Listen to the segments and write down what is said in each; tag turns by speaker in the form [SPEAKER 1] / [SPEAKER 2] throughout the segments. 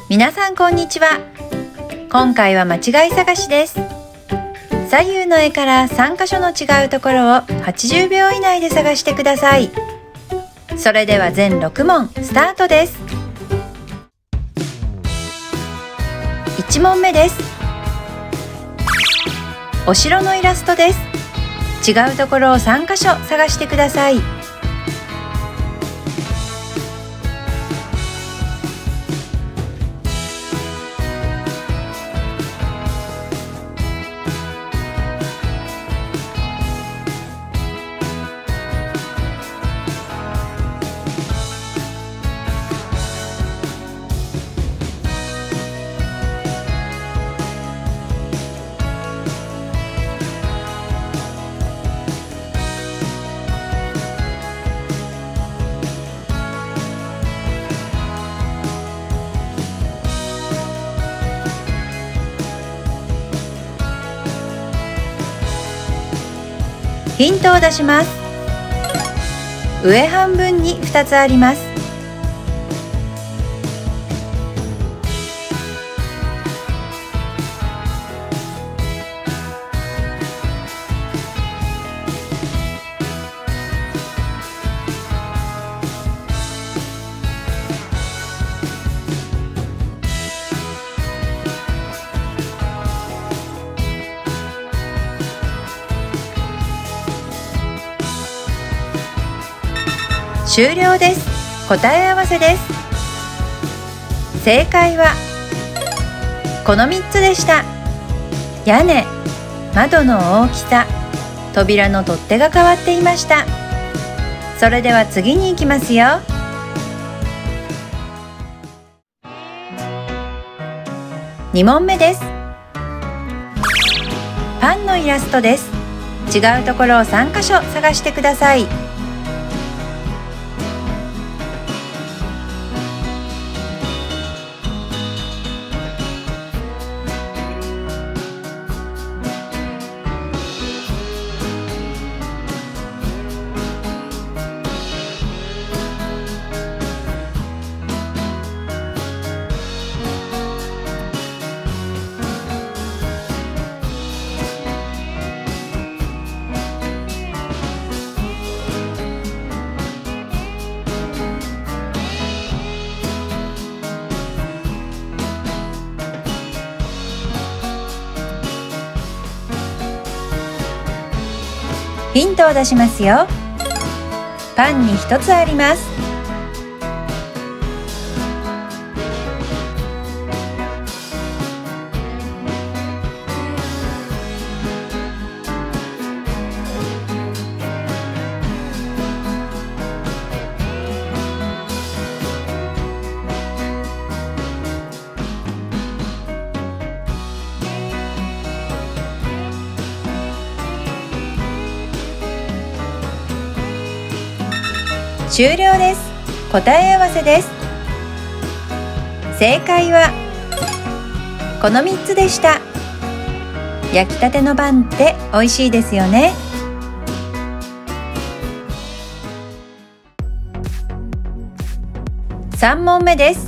[SPEAKER 1] 皆さんこんにちは。今回は間違い探しです。左右の絵から3箇所の違うところを80秒以内で探してください。それでは全6問スタートです。1問目です。お城のイラストです。違うところを3箇所探してください。ヒントを出します。上半分に2つあります。終了です。答え合わせです。正解はこの3つでした。屋根、窓の大きさ、扉の取っ手が変わっていました。それでは次に行きますよ。2問目です。パンのイラストです。違うところを3箇所探してください。ヒントを出しますよ。パンに1つあります。終了です。答え合わせです。正解はこの3つでした。焼きたてのパンって美味しいですよね。3問目です。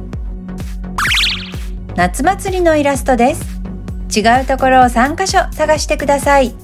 [SPEAKER 1] 夏祭りのイラストです。違うところを3箇所探してください。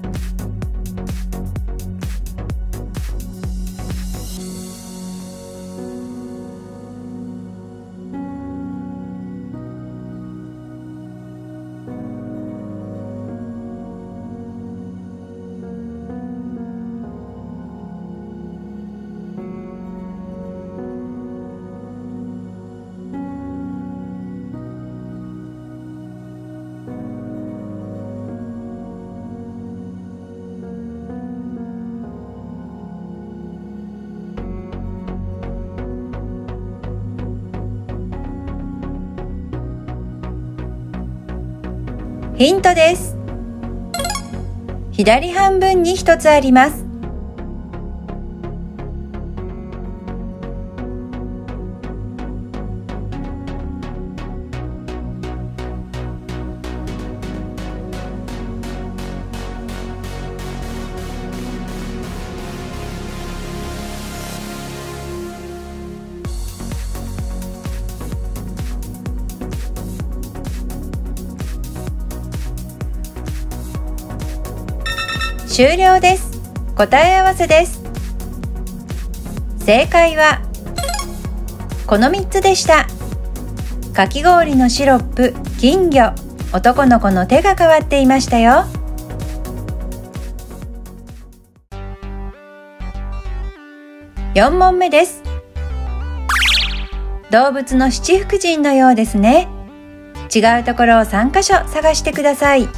[SPEAKER 1] ヒントです。左半分に1つあります。 終了です。答え合わせです。正解はこの3つでした。かき氷のシロップ、金魚、男の子の手が変わっていましたよ。4問目です。動物の七福神のようですね。違うところを3カ所探してください。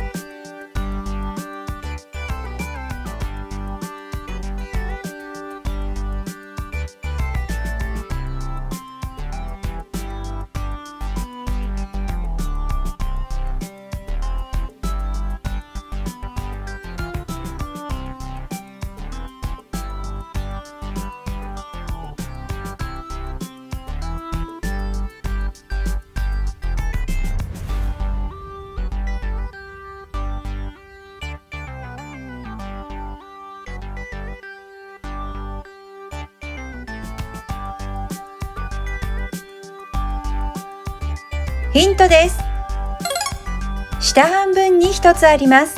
[SPEAKER 1] ヒントです。下半分に1つあります。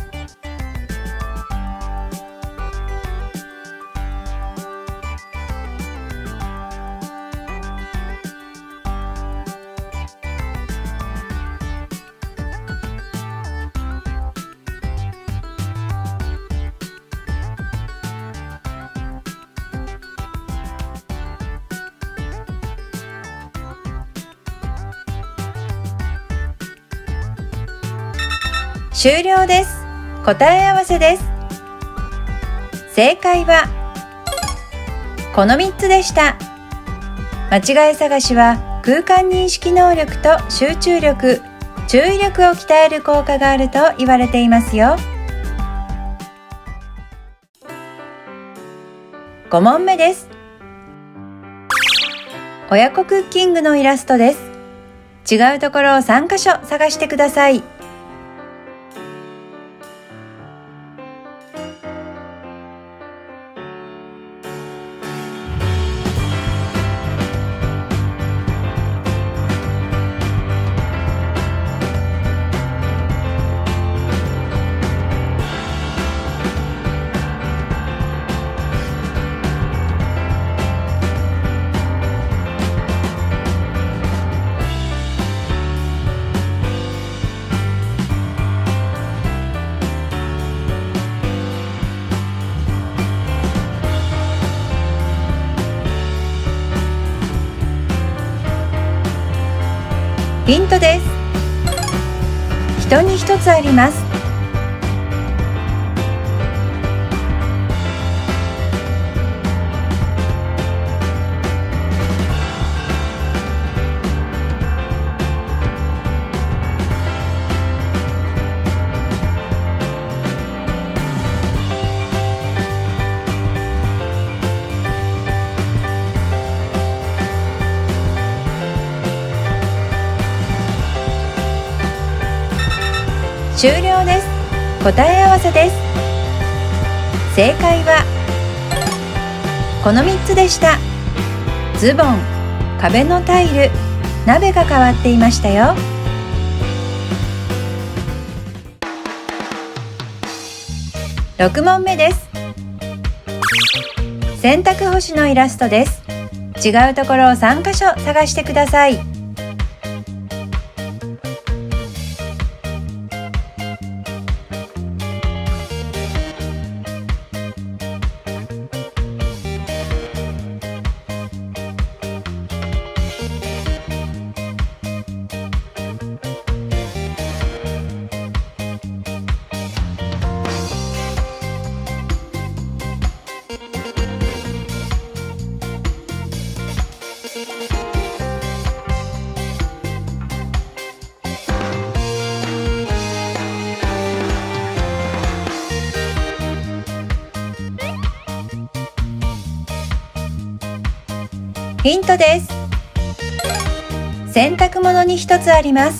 [SPEAKER 1] 終了です。答え合わせです。正解はこの3つでした。間違い探しは空間認識能力と集中力、注意力を鍛える効果があると言われていますよ。5問目です。親子クッキングのイラストです。違うところを3カ所探してください。ヒントです。人に1つあります。終了です。答え合わせです。正解はこの3つでした。ズボン、壁のタイル、鍋が変わっていましたよ。6問目です。洗濯干しのイラストです。違うところを3カ所探してください。ヒントです。洗濯物に1つあります。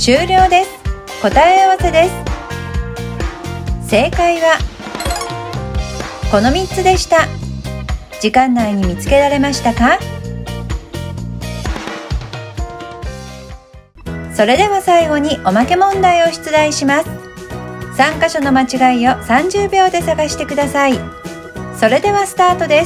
[SPEAKER 1] 終了です。答え合わせです。正解はこの3つでした。時間内に見つけられましたか？それでは最後におまけ問題を出題します。3箇所の間違いを30秒で探してください。それではスタートです。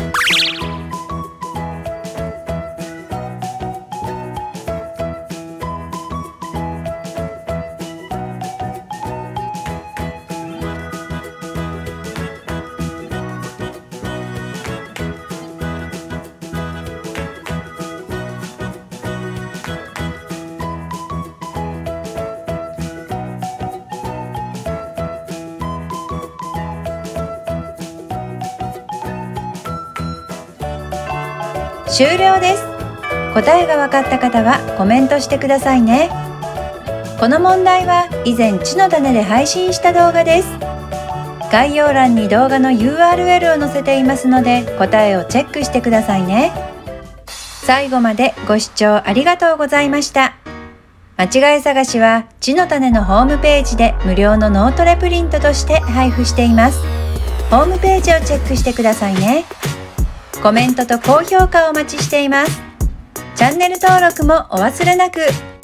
[SPEAKER 1] 終了です。答えが分かった方はコメントしてくださいね。この問題は以前地の種で配信した動画です。概要欄に動画の URL を載せていますので答えをチェックしてくださいね。最後までご視聴ありがとうございました。間違い探しは地の種のホームページで無料の脳トレプリントとして配布しています。ホームページをチェックしてくださいね。コメントと高評価をお待ちしています。チャンネル登録もお忘れなく。